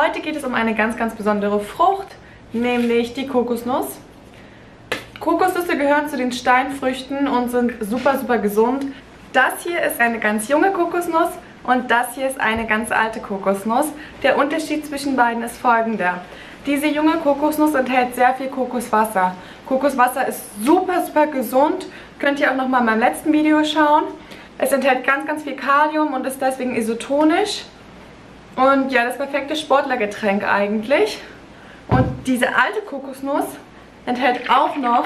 Heute geht es um eine ganz, ganz besondere Frucht, nämlich die Kokosnuss. Kokosnüsse gehören zu den Steinfrüchten und sind super, super gesund. Das hier ist eine ganz junge Kokosnuss und das hier ist eine ganz alte Kokosnuss. Der Unterschied zwischen beiden ist folgender. Diese junge Kokosnuss enthält sehr viel Kokoswasser. Kokoswasser ist super, super gesund. Könnt ihr auch nochmal in meinem letzten Video schauen. Es enthält ganz, ganz viel Kalium und ist deswegen isotonisch. Und ja, das perfekte Sportlergetränk eigentlich. Und diese alte Kokosnuss enthält auch noch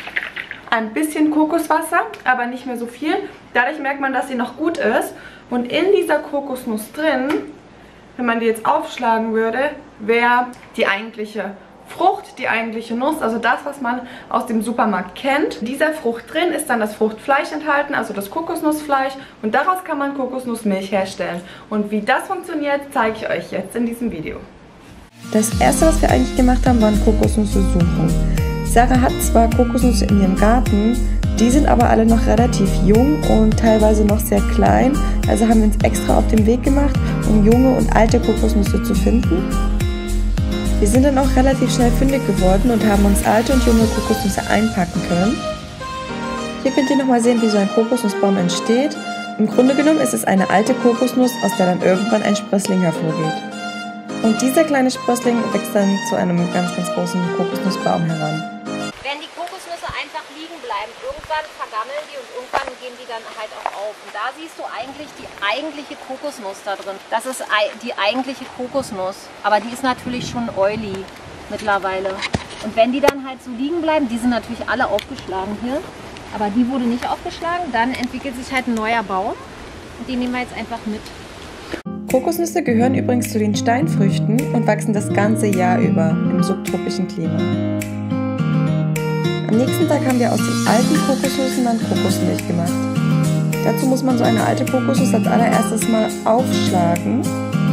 ein bisschen Kokoswasser, aber nicht mehr so viel. Dadurch merkt man, dass sie noch gut ist. Und in dieser Kokosnuss drin, wenn man die jetzt aufschlagen würde, wäre die eigentliche Frucht, die eigentliche Nuss, also das, was man aus dem Supermarkt kennt. In dieser Frucht drin ist dann das Fruchtfleisch enthalten, also das Kokosnussfleisch, und daraus kann man Kokosnussmilch herstellen. Und wie das funktioniert, zeige ich euch jetzt in diesem Video. Das erste, was wir eigentlich gemacht haben, waren Kokosnüsse suchen. Sarah hat zwar Kokosnüsse in ihrem Garten, die sind aber alle noch relativ jung und teilweise noch sehr klein, also haben wir uns extra auf den Weg gemacht, um junge und alte Kokosnüsse zu finden. Wir sind dann auch relativ schnell fündig geworden und haben uns alte und junge Kokosnüsse einpacken können. Hier könnt ihr nochmal sehen, wie so ein Kokosnussbaum entsteht. Im Grunde genommen ist es eine alte Kokosnuss, aus der dann irgendwann ein Sprössling hervorgeht. Und dieser kleine Sprössling wächst dann zu einem ganz, ganz großen Kokosnussbaum heran. Wenn die Kokosnüsse einfach liegen bleiben, irgendwann vergammeln die und irgendwann gehen die dann halt auch auf. Und da siehst du eigentlich die eigentliche Kokosnuss da drin. Das ist die eigentliche Kokosnuss, aber die ist natürlich schon oily mittlerweile. Und wenn die dann halt so liegen bleiben, die sind natürlich alle aufgeschlagen hier, aber die wurde nicht aufgeschlagen, dann entwickelt sich halt ein neuer Baum und den nehmen wir jetzt einfach mit. Kokosnüsse gehören übrigens zu den Steinfrüchten und wachsen das ganze Jahr über im subtropischen Klima. Am nächsten Tag haben wir aus den alten Kokosnüssen dann Kokosmilch gemacht. Dazu muss man so eine alte Kokosnuss als allererstes mal aufschlagen.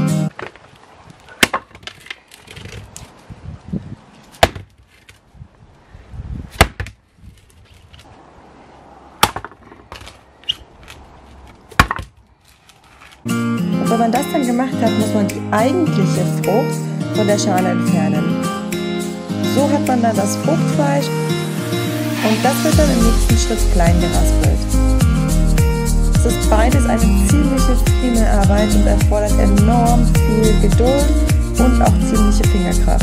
Und wenn man das dann gemacht hat, muss man die eigentliche Frucht von der Schale entfernen. So hat man dann das Fruchtfleisch und das wird dann im nächsten Schritt klein geraspelt. Es ist beides eine ziemliche Friemelarbeit und erfordert enorm viel Geduld und auch ziemliche Fingerkraft.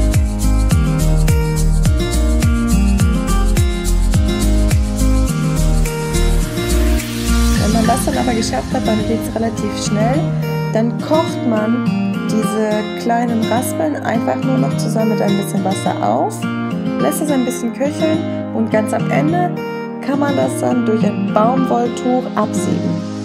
Wenn man das dann aber geschafft hat, dann geht es relativ schnell. Dann kocht man diese kleinen Raspeln einfach nur noch zusammen mit ein bisschen Wasser auf, lässt es ein bisschen köcheln und ganz am Ende kann man das dann durch ein Baumwolltuch absieben.